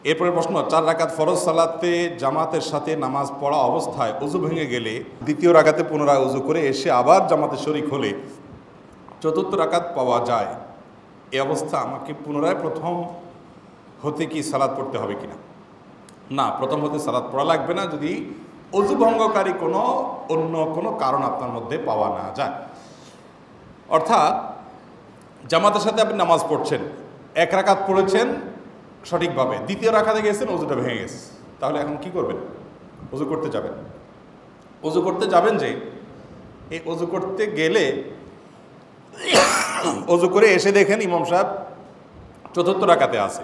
এরপরে প্রশ্ন, 4 রাকাত ফরজ সালাতে জামাতের সাথে নামাজ পড়া অবস্থায় ওযু ভেঙে গেলে দ্বিতীয় রাকাতে পুনরায় ওযু করে এসে আবার জামাতে শরীক হলে চতুর্থ রাকাত পাওয়া যায়। এই অবস্থা আমাকে পুনরায় প্রথম হতে কি সালাত পড়তে হবে কিনা? না, প্রথম হতে সালাত পড়া লাগবে না, যদি ওযু ভঙ্গকারী অন্য কোনো কারণ আপনার মধ্যে পাওয়া না যায়। অর্থাৎ জামাতের সাথে আপনি নামাজ পড়ছেন, 1 রাকাত পড়েছেন সঠিকভাবে, দ্বিতীয় রাকাতে গেছেন ওযুটা ভেঙে গেছে, তাহলে এখন কি করবেন? ওযু করতে যাবেন। ওযু করতে যাবেন, যে এই ওযু করতে গেলে ওযু করে এসে দেখেন ইমাম সাহেব চতুর্থ রাকাতে আছে,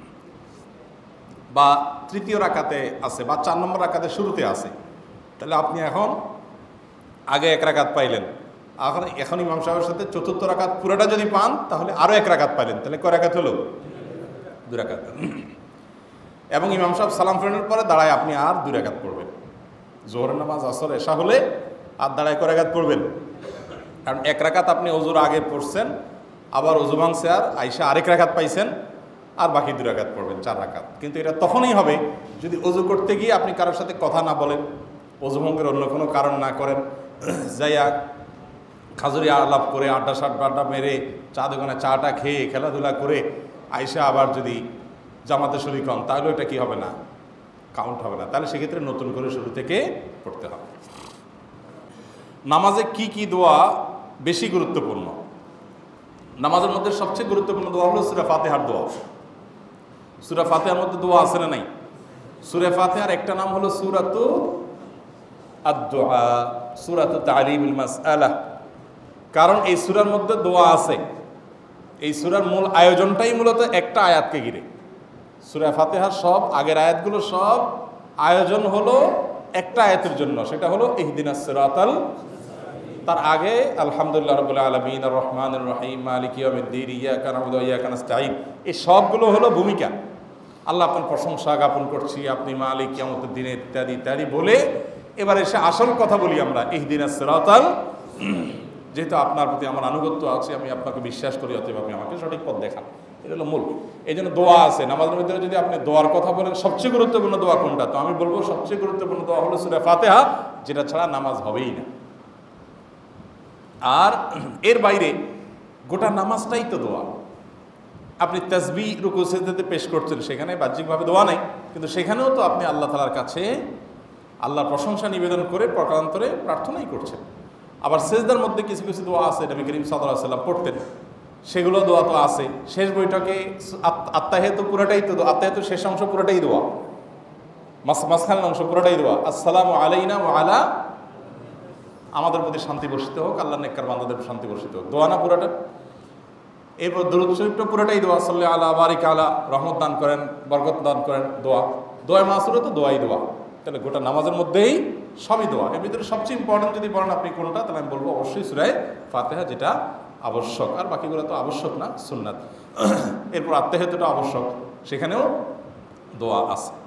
বা তৃতীয় রাকাতে আছে, বা 4 নম্বর রাকাতে শুরুতে আছে, তাহলে আপনি এখন আগে 1 রাকাত পাইলেন, এখন ইমাম সাহেবের সাথে চতুর্থ রাকাত পুরোটা যদি পান তাহলে আরও 1 রাকাত পাইলেন, তাহলে কয় রাকাত হলো? 2 রাকাত। এবং ইমাম সাহেব সালাম ফেরানোর পরে দাঁড়ায় আপনি আর 2 রাকাত পড়বেন। জোহরের নামাজ, আসর, এশা হলে আর দাঁড়ায় কয় রাকাত পড়বেন? কারণ 1 রাকাত আপনি ওযুর আগে পড়ছেন, আবার ওযু ভাঙছে আর আইসা আরেক রাকাত পাইছেন, আর বাকি 2 রাকাত পড়বেন, 4 রাকাত। কিন্তু এটা তখনই হবে যদি ওযু করতে গিয়ে আপনি কারোর সাথে কথা না বলেন, ওযু ভঙ্গের অন্য কোনো কারণ না করেন, যাইয়া খাজুরি আলাপ করে আড্ডা মেরে চা দোকানে চাটা খেয়ে খেলাধুলা করে আইসা আবার যদি জামাতে শরীক হন, তাহলে ওটা কি হবে না? কাউন্ট হবে না। তাহলে সেক্ষেত্রে নতুন করে শুরু থেকে পড়তে হবে। নামাজে কি কি দোয়া বেশি গুরুত্বপূর্ণ? নামাজের মধ্যে সবচেয়ে গুরুত্বপূর্ণ দোয়া হলো সূরা ফাতিহার দোয়া। সূরা ফাতিহার মধ্যে দোয়া আছে না নাই? সূরা ফাতিহার একটা নাম হলো সূরাতু আদ-দুআ, সূরাতু তা'লিমুল মাসআলা, কারণ এই সূরার মধ্যে দোয়া আছে। এই সূরার মূল আয়োজনটাই মূলত একটা আয়াতকে ঘিরে। সূরা ফাতিহার সব আগের আয়াতগুলো সব আয়োজন হলো একটা আয়াতের জন্য, সেটা হলো ইহদিনাস সিরাতাল, তার আগে আলহামদুলিল্লাহ রাব্বিল আলামিন আর রহমানির রহিম মালিকি ইয়াউমিদ্দিন ইয়াকা না'বুদু ওয়া ইয়াকা নাস্তাঈন, এই সবগুলো হলো ভূমিকা। আল্লাহ আপনার প্রশংসা জ্ঞাপন করছি, আপনি মালিক কিয়ামতের দিনে, ইত্যাদি ইত্যাদি বলে এবার এসে আসল কথা বলি আমরা, ইহদিনাস সিরাতাল, যেহেতু আপনার প্রতি আমার আনুগত্য আছে, আমি আপনাকে বিশ্বাস করি, অতএব আপনি আমাকে সঠিক পথ দেখান। এটা হলো মূল। এই জন্য দোয়া আছে নামাজের ভিতরে। যদি আপনি দোয়ার কথা বলেন সবচেয়ে গুরুত্বপূর্ণ দোয়া কোনটা, তো আমি বলবো সবচেয়ে গুরুত্বপূর্ণ দোয়া হলো সূরা ফাতিহা, যেটা ছাড়া নামাজ হবেই না। আর এর বাইরে গোটা নামাজটাই তো দোয়া। আপনি তাসবিহ রুকু সিজদাতে পেশ করছেন, সেখানে বাহ্যিকভাবে দোয়া নাই, কিন্তু সেখানেও তো আপনি আল্লাহ তাআলার কাছে আল্লাহর প্রশংসা নিবেদন করে প্রকারান্তরে প্রার্থনাই করছেন। আবার সিজদার মধ্যে কিছু কিছু দোয়া আছে, নবী করিম সাল্লাল্লাহু আলাইহি ওয়াসাল্লাম পড়তেন, সেগুলো দোয়া তো আছে। শেষ বৈঠকে আত্তাহিয়াতু পুরোটাই তো দোয়া, আত্তাহিয়াতুর শেষ অংশ পুরোটাই দোয়া, মাঝখানের অংশ পুরোটাই দোয়া। আসসালামু আলাইনা ওয়া আলা, আমাদের প্রতি শান্তি বর্ষিত হোক, আল্লাহ নেককার বান্দাদের শান্তি বর্ষিত হোক, দোয়া না পুরোটা? এরপর দরুদ শরীফটা পুরোটাই দোয়া, সাল্লি আলা বারিক আলা, রহমত দান করেন, বরকত দান করেন, দোয়া। দোয়া মাসুরা তো দোয়াই দোয়া। তাহলে গোটা নামাজের মধ্যেই সবই দোয়া। এর ভিতরে সবচেয়ে ইম্পর্টেন্ট যদি বলেন আপনি কোনটা, তাহলে আমি বলবো অবশ্যই সূরা ফাতিহা, যেটা আবশ্যক। আর বাকিগুলো তো আবশ্যক না, সুন্নাত। এরপর আত্তাহিয়াতুটা আবশ্যক, সেখানেও দোয়া আছে।